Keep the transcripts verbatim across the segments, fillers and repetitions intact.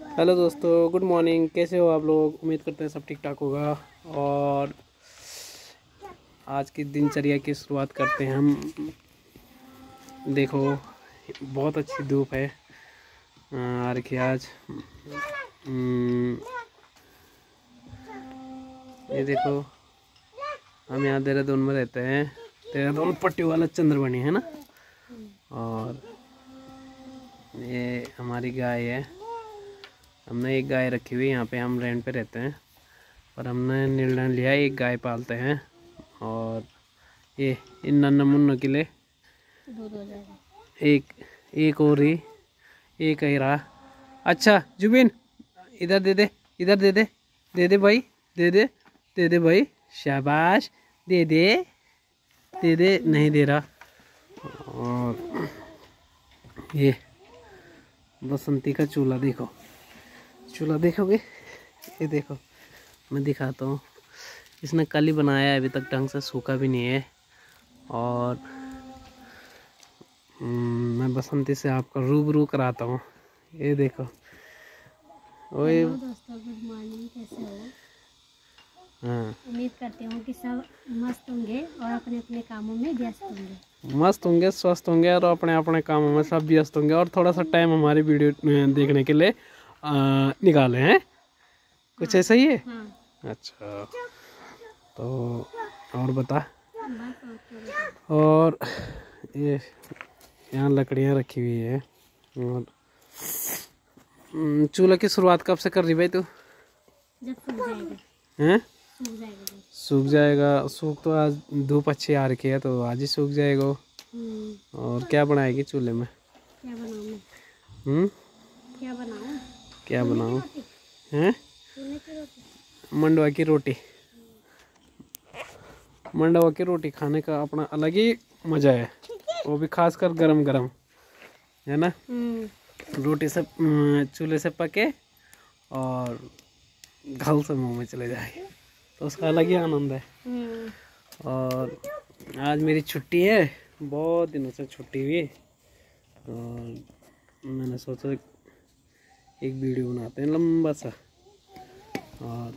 Hello दोस्तों, good morning. कैसे हो आप लोग? उम्मीद करते हैं सब ठीक ठाक होगा। और आज की दिनचर्या की शुरुआत करते हैं हम। देखो, बहुत अच्छी धूप है आ रखी आज। हम्म, ये देखो, हम यहाँ देहरादून में रहते हैं। देहरादून पट्टी वाला चंद्रबनी है ना। और ये हमारी गाय है। हमने एक गाय रखी हुई है यहाँ पे। हम रेंट पे रहते हैं, पर हमने निर्णय लिया एक गाय पालते हैं। और ये इन नन्ना मुन्नों के लिए दूध हो जाएगा। एक एक और ही एक ही रहा। अच्छा जुबिन, इधर दे दे, इधर दे दे, दे दे भाई, दे दे, दे दे भाई, शाबाश, दे दे, दे दे। नहीं दे रहा। और ये बसंती का चूल्हा देखो, चूल्हा देखोगे? ये देखो, मैं दिखाता हूँ। इसने कल ही बनाया है, अभी तक ढंग से सूखा भी नहीं है। और मैं बसंती से आपका रूबरू कराता हूँ। ये देखो। ओए दोस्तों, गुड मॉर्निंग। कैसे हो? हाँ, उम्मीद करते हूँ कि सब मस्त होंगे और अपने अपने कामों में व्यस्त होंगे। मस्त होंगे, स्वस्थ होंगे और अपने अपने कामों में सब व्यस्त होंगे। और थोड़ा सा टाइम हमारी वीडियो देखने के लिए आ, निकाले हैं। कुछ ऐसा ही है। हाँ। अच्छा, तो और बता। बस और ये यहाँ लकड़ियाँ रखी हुई है। और चूल्हे की शुरुआत कब से कर रही भाई तू? जब सूख जाएगा। हैं? सूख जाएगा जब। सूख जाएगा। सूख तो आज धूप अच्छी आ रखी है, तो आज ही सूख जाएगा। और क्या बनाएगी चूल्हे में? क्या बनाऊँ मैं? हम्म क्या बनाऊँ? क्या बनाऊँ? हैं? चूल्हे की रोटी। मंडवा की रोटी। मंडवा की रोटी खाने का अपना अलग ही मजा है, वो भी खासकर गरम गरम, है ना। रोटी से चूल्हे से पके और घल से मुंह में चले जाए, तो उसका अलग ही आनंद है। और आज मेरी छुट्टी है, बहुत दिनों से छुट्टी हुई। और मैंने सोचा एक वीडियो बनाते हैं लंबा सा। और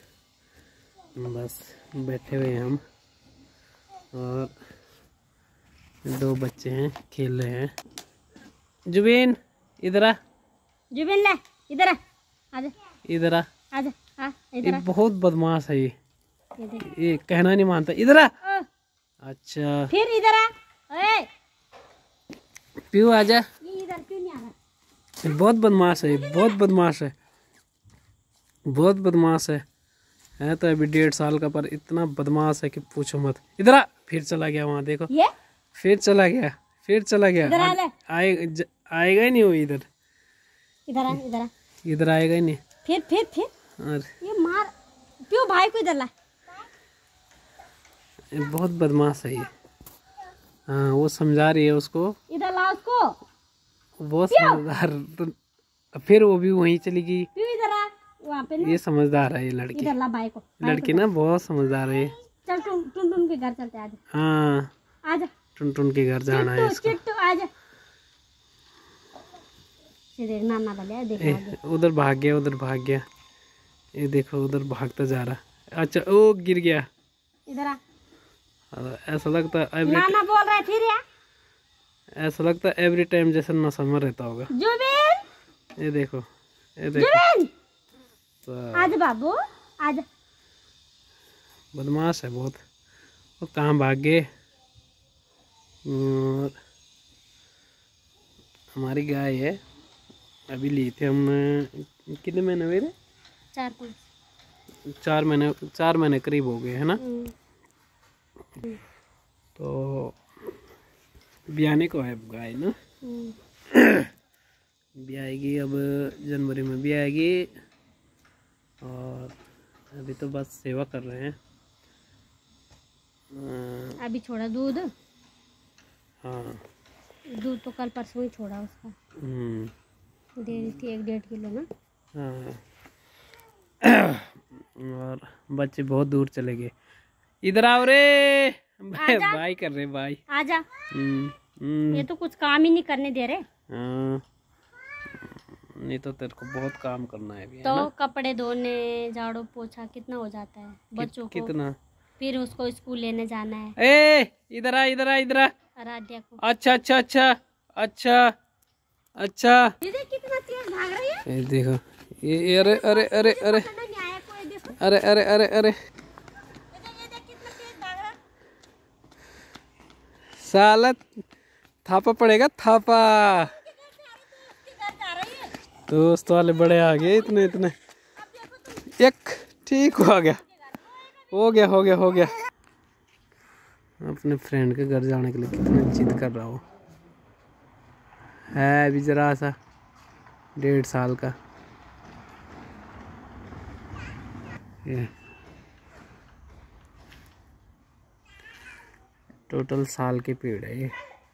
बस बैठे हुए हैं हम। और दो बच्चे हैं, खेल रहे हैं। जुबीन इधर आ। जुबिन ले, इधर आ। आजा, इधर आ। आजा, आ, ये इधर आ। बहुत बदमाश है। ये ये देख। ये कहना नहीं मानता। इधर आ। ओ, अच्छा फिर इधर आ। ओए, पीयू आजा। ये इधर क्यों नहीं आ रहा? ये बहुत बदमाश है, बहुत बदमाश है, बहुत बदमाश है। है तो अभी डेढ़ साल का, पर इतना बदमाश है कि पूछो मत। इधर आ। फिर चला गया वहाँ, देखो। ये फिर चला गया, फिर चला गया। इधर आ ले। आए ज- आएगा ही नहीं वो इधर। इधर आ, इधर आ। इधर आएगा ही नहीं। फिर फिर फिर और ये मार। क्यों भाई को इधर ला? ये बहुत बदमाश है ये। हाँ, वो समझा रही है उसको। इधर ला उसको। बहुत समझदार। तो फिर वो भी वहीं चली गई। क्यों इधर आ? वहाँ पे ना। ये समझदार है ये लड़की। इधर ला भाई को। भाई लड़की को ना बहुत समझदार है। चल टुन टुन टुन के घर चलते। आजा, हाँ, आजा। टुन टुन के घर जाना है चिट्टू इसको। चिट्टू आजा। ये देख, नाना वाले देख ए, आगे। उधर भाग गया, उधर भाग गया। ये देखो, उधर भागता जा रहा। अच्छा, ओ गिर गया। इधर आ। और ऐसा लगता है एवरी नाना बोल रहे फिर या। ऐसा लगता है एवरी टाइम जैसे नशा में रहता होगा। जुबिन, ये देखो, ये देखो। जुबिन, तो आजा बाबू, आजा। बदमाश है बहुत। वो कहाँ भाग गए। और हमारी गाय है, अभी ली थी हमने। कितने महीने हुए थे? चार पाँच। चार महीने, चार महीने करीब हो गए, है ना। तो ब्याने को है गाय ना। ब्याएगी अब, जनवरी में भी आएगी। और अभी तो बस सेवा कर रहे हैं। अभी छोड़ा दूध। हाँ, दूध तो कल परसों ही छोड़ा उसका। हम्म दे रही थी एक डेढ़ किलो ना। हाँ। और बच्चे बहुत दूर चले गए। इधर आओ रे। बाय कर रहे, बाय। आजा। हम्म हम्म ये तो कुछ काम ही नहीं करने दे रहे। हाँ, नहीं तो तेरे को बहुत काम करना है अभी, है तो ना? कपड़े धोने, झाड़ू पोछा कितना हो जाता है बच्चों को, कितना? फिर उसको स्कूल लेने जाना है। ए इधर आ इधर आ इधर आ। आराध्या को। अच्छा अच्छा अच्छा अच्छा अच्छा। दीदी कितना तेज भाग रही है। ये देखो, ये ये अरे अरे अरे अरे नहीं आया कोई, देखो। अरे अरे अरे अरे ये देख कितना तेज भाग रहा है। साला थापा पड़ेगा थापा। दोस्त वाले बड़े आ गए इतने इतने। एक ठीक हो गया हो गया हो गया हो गया। अपने फ्रेंड के घर जाने के लिए कितना जिद कर रहा हो, है अभी जरा सा डेढ़ साल का। ये टोटल साल के पेड़ है ये।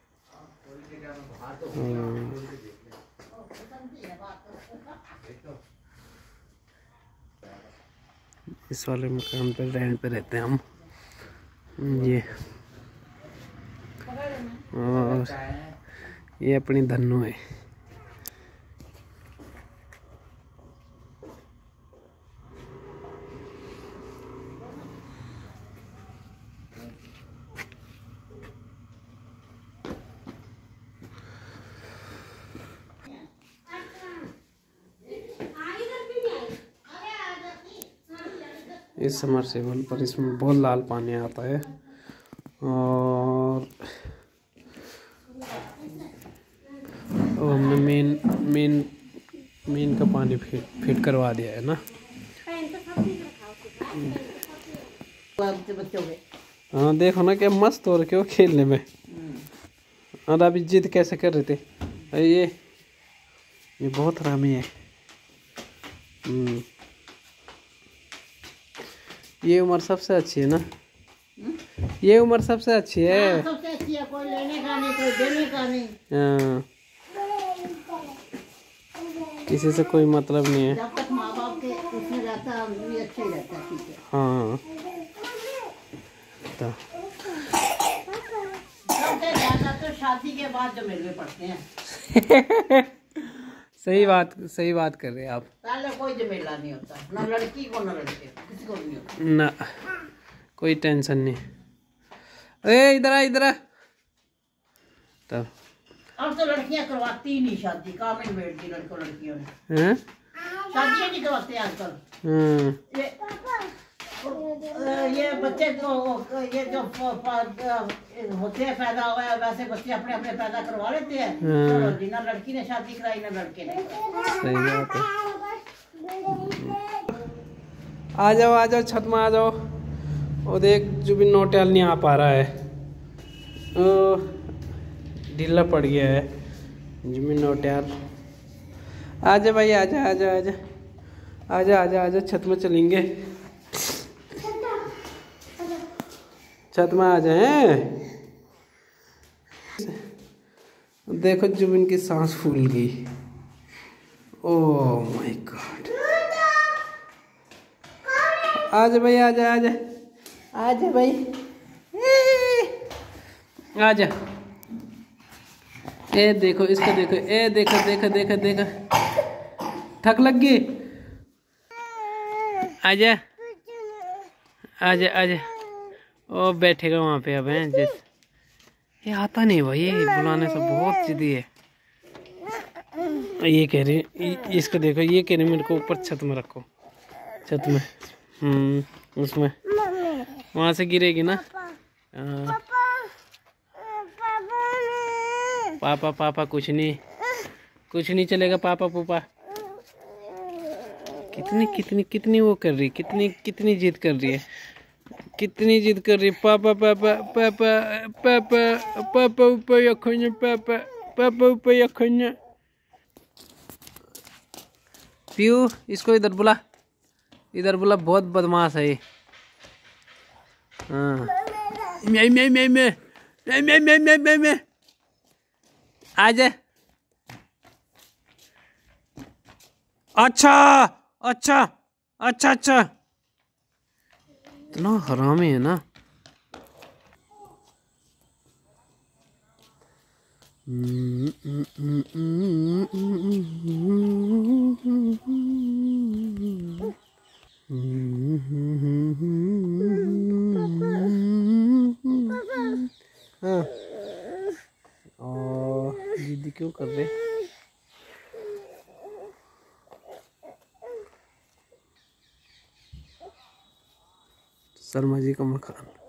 इस वाले मकान पर रेंट पे रहते हैं हम। ये और ये अपनी धन्नो है। इस समरसेबल पर इसमें बहुत लाल पानी आता है और और हमने मेन मेन मेन का पानी फिट फिट करवा दिया है ना। हाँ देखो ना क्या मस्त हो रखे हो खेलने में। और अभी जिद कैसे कर रहे थे। अरे ये ये बहुत हरामी है। हम्म ये उम्र सबसे अच्छी है ना, ये उम्र सबसे अच्छी है। सबसे अच्छी है, कोई लेने का नहीं कोई देने का नहीं। हाँ किसी से कोई मतलब नहीं है। जब तक माँ बाप के उसमें रहता है भी अच्छा ही रहता है, ठीक है। हाँ तो सबसे ज्यादा तो शादी के बाद जो मिलने पड़ते हैं। सही बात सही बात कर रहे हैं आप। पहले कोई झमेला नहीं होता, ना लड़की को ना लड़के को, किसी को भी नहीं होता ना, कोई टेंशन नहीं। अरे इधर आ इधर आ। तब अब तो लड़कियां करवाती ही नहीं शादी, काम ही बैठ दी लड़कों लड़कियों ने। हैं? शादियां नहीं करवाते आजकल। हाँ ये ये बच्चे जो ये जो होते हैं पैदा हुआ है वैसे बच्चे अपने अपने पैदा करवा लेते हैं। चलो जी, ना लड़की ने शादी कराई ना लड़के ने। सही बात है। आ जाओ आ जाओ छत में आ जाओ। और देख जुबिन नौटियाल नहीं आ पा रहा है, ढीला पड़ गया है जुबिन नौटियाल। आजा भाई आजा आजा आजा आजा आजा आजा छत में चलेंगे, छत में आ जाए। देखो जुबिन की सांस फूल गई। Oh my god. आजा भाई आजा आजा आजा भाई आजा। ए देखो इसको देखो, ए देखो देखो देखो देखो थक लग गई। आजा आजा आजा। ओ बैठेगा वहाँ पे अब हैं जैसे। ये आता नहीं भाई, बुलाने से बहुत जिद्दी है। ये कह रही, इसको देखो ये कह रही मेरे को ऊपर छत में रखो, छत में। हम्म उसमें वहाँ से गिरेगी ना। आ, पापा पापा कुछ नहीं कुछ नहीं चलेगा पापा पूपा। कितनी कितनी कितनी वो कर रही, कितनी कितनी जिद कर रही है, कितनी जिद कर रही है। पापा पापा पापा पापा पापा ऊपर रखो पापा पापा ऊपर रखो। पीयू इसको इधर बुला, इधर बुला, बहुत बदमाश है ये। हाँ मैं मैं मैं मैं मैं मैं मैं मैं मैं मैं आजा। अच्छा अच्छा अच्छा अच्छा। इतना हरामी है ना। हाँ, और दीदी क्यों कर रहे? शर्मा जी का मकान।